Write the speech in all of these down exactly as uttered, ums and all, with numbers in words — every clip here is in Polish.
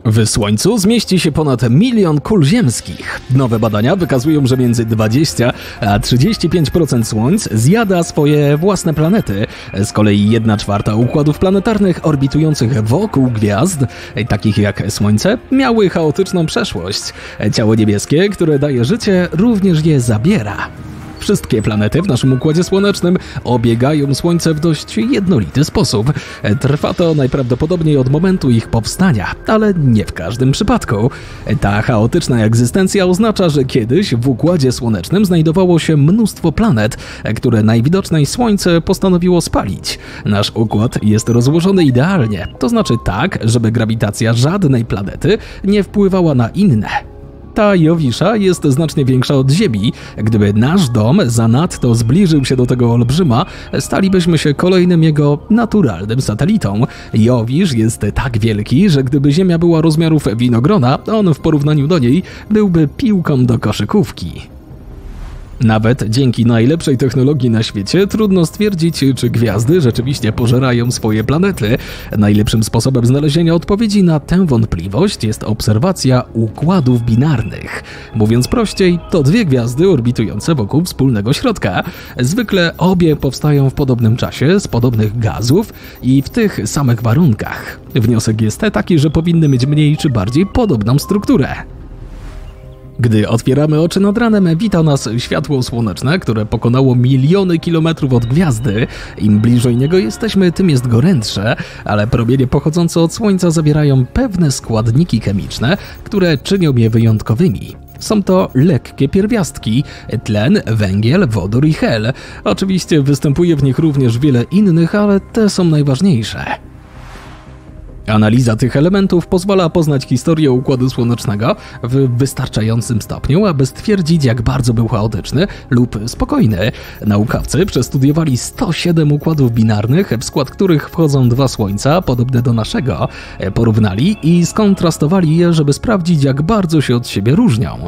W Słońcu zmieści się ponad milion kul ziemskich. Nowe badania wykazują, że między dwadzieścia a trzydzieści pięć procent Słońc zjada swoje własne planety. Z kolei jedna czwarta układów planetarnych orbitujących wokół gwiazd, takich jak Słońce, miały chaotyczną przeszłość. Ciało niebieskie, które daje życie, również je zabiera. Wszystkie planety w naszym Układzie Słonecznym obiegają Słońce w dość jednolity sposób. Trwa to najprawdopodobniej od momentu ich powstania, ale nie w każdym przypadku. Ta chaotyczna egzystencja oznacza, że kiedyś w Układzie Słonecznym znajdowało się mnóstwo planet, które najwidoczniej Słońce postanowiło spalić. Nasz układ jest rozłożony idealnie, to znaczy tak, żeby grawitacja żadnej planety nie wpływała na inne. Ta Jowisza jest znacznie większa od Ziemi. Gdyby nasz dom zanadto zbliżył się do tego olbrzyma, stalibyśmy się kolejnym jego naturalnym satelitą. Jowisz jest tak wielki, że gdyby Ziemia była rozmiarów winogrona, on w porównaniu do niej byłby piłką do koszykówki. Nawet dzięki najlepszej technologii na świecie trudno stwierdzić, czy gwiazdy rzeczywiście pożerają swoje planety. Najlepszym sposobem znalezienia odpowiedzi na tę wątpliwość jest obserwacja układów binarnych. Mówiąc prościej, to dwie gwiazdy orbitujące wokół wspólnego środka. Zwykle obie powstają w podobnym czasie, z podobnych gazów i w tych samych warunkach. Wniosek jest taki, że powinny mieć mniej czy bardziej podobną strukturę. Gdy otwieramy oczy nad ranem, wita nas światło słoneczne, które pokonało miliony kilometrów od gwiazdy. Im bliżej niego jesteśmy, tym jest gorętsze, ale promienie pochodzące od Słońca zawierają pewne składniki chemiczne, które czynią je wyjątkowymi. Są to lekkie pierwiastki: tlen, węgiel, wodór i hel. Oczywiście występuje w nich również wiele innych, ale te są najważniejsze. Analiza tych elementów pozwala poznać historię Układu Słonecznego w wystarczającym stopniu, aby stwierdzić, jak bardzo był chaotyczny lub spokojny. Naukowcy przestudiowali sto siedem układów binarnych, w skład których wchodzą dwa Słońca podobne do naszego. Porównali i skontrastowali je, żeby sprawdzić, jak bardzo się od siebie różnią.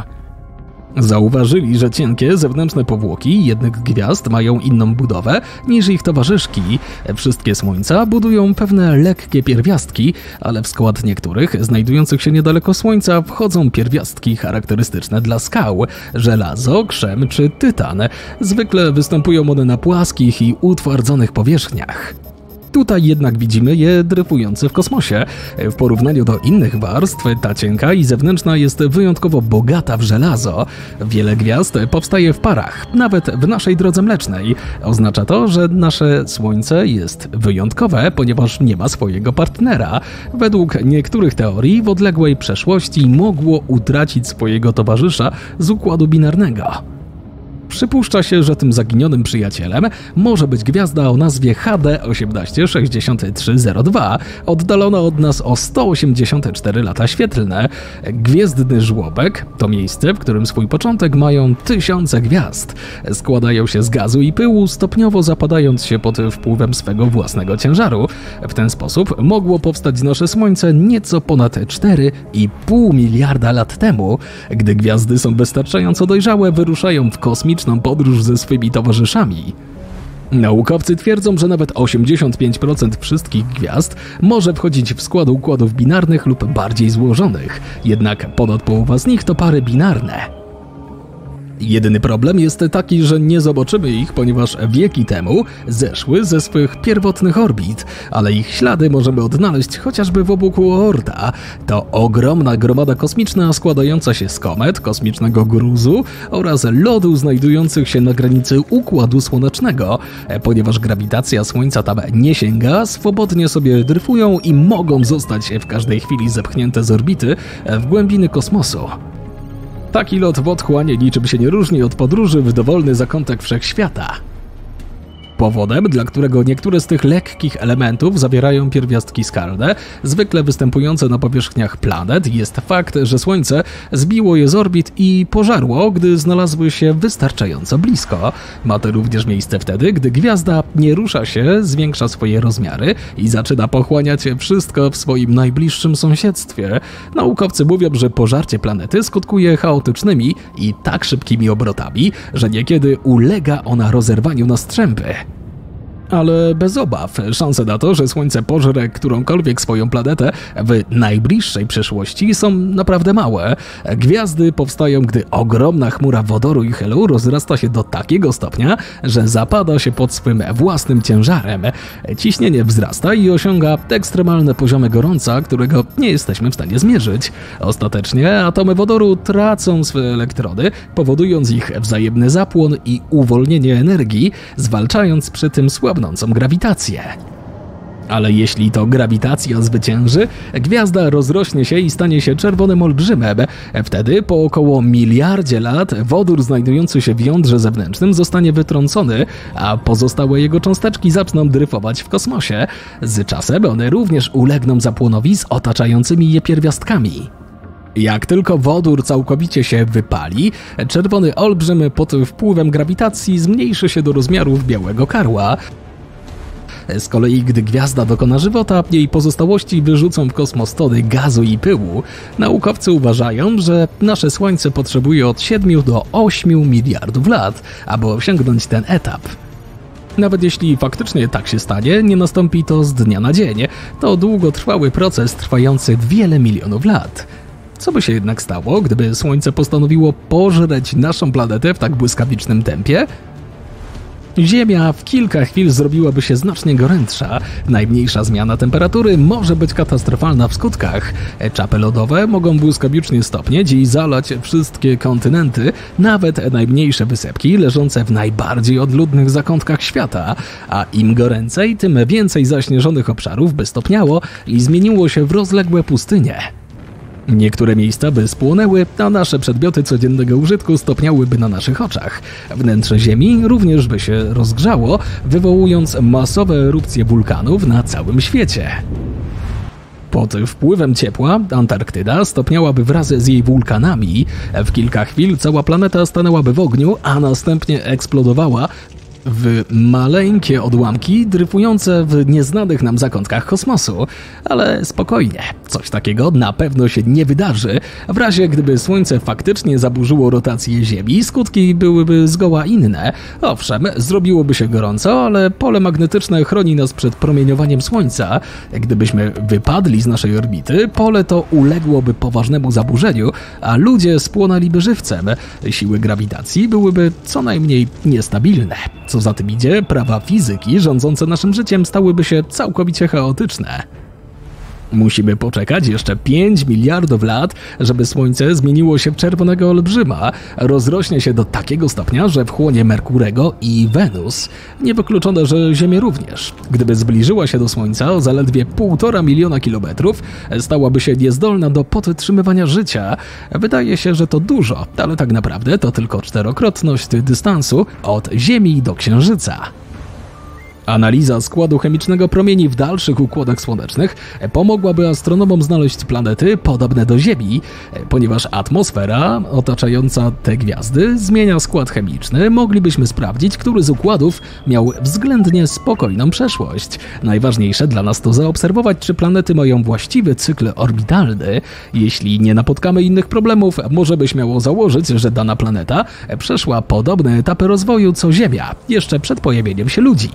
Zauważyli, że cienkie zewnętrzne powłoki jednych gwiazd mają inną budowę niż ich towarzyszki. Wszystkie Słońca budują pewne lekkie pierwiastki, ale w skład niektórych, znajdujących się niedaleko Słońca, wchodzą pierwiastki charakterystyczne dla skał: żelazo, krzem czy tytan. Zwykle występują one na płaskich i utwardzonych powierzchniach. Tutaj jednak widzimy je dryfujące w kosmosie. W porównaniu do innych warstw, ta cienka i zewnętrzna jest wyjątkowo bogata w żelazo. Wiele gwiazd powstaje w parach, nawet w naszej drodze mlecznej. Oznacza to, że nasze Słońce jest wyjątkowe, ponieważ nie ma swojego partnera. Według niektórych teorii w odległej przeszłości mogło utracić swojego towarzysza z układu binarnego. Przypuszcza się, że tym zaginionym przyjacielem może być gwiazda o nazwie H D osiemnaście sześćdziesiąt trzy zero dwa, oddalona od nas o sto osiemdziesiąt cztery lata świetlne. Gwiezdny żłobek to miejsce, w którym swój początek mają tysiące gwiazd. Składają się z gazu i pyłu, stopniowo zapadając się pod wpływem swego własnego ciężaru. W ten sposób mogło powstać nasze Słońce nieco ponad cztery i pół miliarda lat temu. Gdy gwiazdy są wystarczająco dojrzałe, wyruszają w kosmiczną podróż ze swymi towarzyszami. Naukowcy twierdzą, że nawet osiemdziesiąt pięć procent wszystkich gwiazd może wchodzić w skład układów binarnych lub bardziej złożonych, jednak ponad połowa z nich to pary binarne. Jedyny problem jest taki, że nie zobaczymy ich, ponieważ wieki temu zeszły ze swych pierwotnych orbit, ale ich ślady możemy odnaleźć chociażby wokół Oorta. To ogromna gromada kosmiczna składająca się z komet, kosmicznego gruzu oraz lodu znajdujących się na granicy Układu Słonecznego. Ponieważ grawitacja Słońca tam nie sięga, swobodnie sobie dryfują i mogą zostać w każdej chwili zepchnięte z orbity w głębiny kosmosu. Taki lot w otchłań niczym się nie różni od podróży w dowolny zakątek wszechświata. Powodem, dla którego niektóre z tych lekkich elementów zawierają pierwiastki skalne, zwykle występujące na powierzchniach planet, jest fakt, że Słońce zbiło je z orbit i pożarło, gdy znalazły się wystarczająco blisko. Ma to również miejsce wtedy, gdy gwiazda nie rusza się, zwiększa swoje rozmiary i zaczyna pochłaniać wszystko w swoim najbliższym sąsiedztwie. Naukowcy mówią, że pożarcie planety skutkuje chaotycznymi i tak szybkimi obrotami, że niekiedy ulega ona rozerwaniu na strzępy. Ale bez obaw, szanse na to, że Słońce pożre którąkolwiek swoją planetę w najbliższej przyszłości są naprawdę małe. Gwiazdy powstają, gdy ogromna chmura wodoru i helu rozrasta się do takiego stopnia, że zapada się pod swym własnym ciężarem. Ciśnienie wzrasta i osiąga ekstremalne poziomy gorąca, którego nie jesteśmy w stanie zmierzyć. Ostatecznie atomy wodoru tracą swe elektrody, powodując ich wzajemny zapłon i uwolnienie energii, zwalczając przy tym słabnącą grawitację. Ale jeśli to grawitacja zwycięży, gwiazda rozrośnie się i stanie się czerwonym olbrzymem. Wtedy po około miliardzie lat wodór znajdujący się w jądrze zewnętrznym zostanie wytrącony, a pozostałe jego cząsteczki zaczną dryfować w kosmosie. Z czasem one również ulegną zapłonowi z otaczającymi je pierwiastkami. Jak tylko wodór całkowicie się wypali, czerwony olbrzym pod wpływem grawitacji zmniejszy się do rozmiarów białego karła. Z kolei, gdy gwiazda dokona żywota, jej pozostałości wyrzucą w kosmos tony gazu i pyłu. Naukowcy uważają, że nasze Słońce potrzebuje od siedmiu do ośmiu miliardów lat, aby osiągnąć ten etap. Nawet jeśli faktycznie tak się stanie, nie nastąpi to z dnia na dzień. To długotrwały proces trwający wiele milionów lat. Co by się jednak stało, gdyby Słońce postanowiło pożreć naszą planetę w tak błyskawicznym tempie? Ziemia w kilka chwil zrobiłaby się znacznie gorętsza. Najmniejsza zmiana temperatury może być katastrofalna w skutkach. Czapy lodowe mogą błyskawicznie stopnieć i zalać wszystkie kontynenty, nawet najmniejsze wysepki leżące w najbardziej odludnych zakątkach świata. A im goręcej, tym więcej zaśnieżonych obszarów by stopniało i zmieniło się w rozległe pustynie. Niektóre miejsca by spłonęły, a nasze przedmioty codziennego użytku stopniałyby na naszych oczach. Wnętrze Ziemi również by się rozgrzało, wywołując masowe erupcje wulkanów na całym świecie. Pod wpływem ciepła Antarktyda stopniałaby wraz z jej wulkanami. W kilka chwil cała planeta stanęłaby w ogniu, a następnie eksplodowała w maleńkie odłamki dryfujące w nieznanych nam zakątkach kosmosu. Ale spokojnie, coś takiego na pewno się nie wydarzy. W razie gdyby Słońce faktycznie zaburzyło rotację Ziemi, skutki byłyby zgoła inne. Owszem, zrobiłoby się gorąco, ale pole magnetyczne chroni nas przed promieniowaniem Słońca. Gdybyśmy wypadli z naszej orbity, pole to uległoby poważnemu zaburzeniu, a ludzie spłonęliby żywcem. Siły grawitacji byłyby co najmniej niestabilne. Co za tym idzie, prawa fizyki rządzące naszym życiem stałyby się całkowicie chaotyczne. Musimy poczekać jeszcze pięć miliardów lat, żeby Słońce zmieniło się w czerwonego olbrzyma. Rozrośnie się do takiego stopnia, że wchłonie Merkurego i Wenus. Niewykluczone, że Ziemię również. Gdyby zbliżyła się do Słońca o zaledwie półtora miliona kilometrów, stałaby się niezdolna do podtrzymywania życia. Wydaje się, że to dużo, ale tak naprawdę to tylko czterokrotność dystansu od Ziemi do Księżyca. Analiza składu chemicznego promieni w dalszych układach słonecznych pomogłaby astronomom znaleźć planety podobne do Ziemi, ponieważ atmosfera otaczająca te gwiazdy zmienia skład chemiczny. Moglibyśmy sprawdzić, który z układów miał względnie spokojną przeszłość. Najważniejsze dla nas to zaobserwować, czy planety mają właściwy cykl orbitalny. Jeśli nie napotkamy innych problemów, możemy śmiało założyć, że dana planeta przeszła podobne etapy rozwoju co Ziemia, jeszcze przed pojawieniem się ludzi.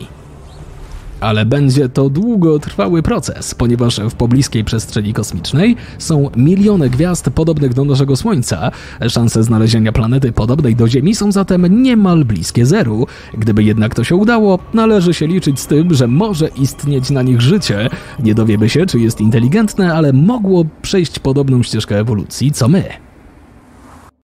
Ale będzie to długotrwały proces, ponieważ w pobliskiej przestrzeni kosmicznej są miliony gwiazd podobnych do naszego Słońca. Szanse znalezienia planety podobnej do Ziemi są zatem niemal bliskie zeru. Gdyby jednak to się udało, należy się liczyć z tym, że może istnieć na nich życie. Nie dowiemy się, czy jest inteligentne, ale mogło przejść podobną ścieżkę ewolucji co my.